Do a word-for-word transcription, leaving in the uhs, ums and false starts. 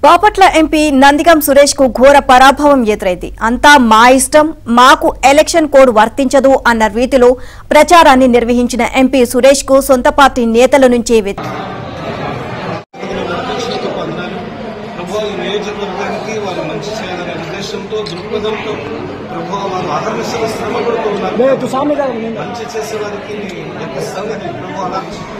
Bapatla MP Nandigam Suresh కు ఘోర పరాభవం ఎదురైంది. అంతా మా ఇష్టం, మాకు ఎలక్షన్ కోడ్ వర్తించదు అన్న రీతిలో ప్రచారాన్ని నిర్వహించిన ఎంపీ సురేష్ కు సొంత పార్టీ నేతల నుంచే మంచి చేసే వారికి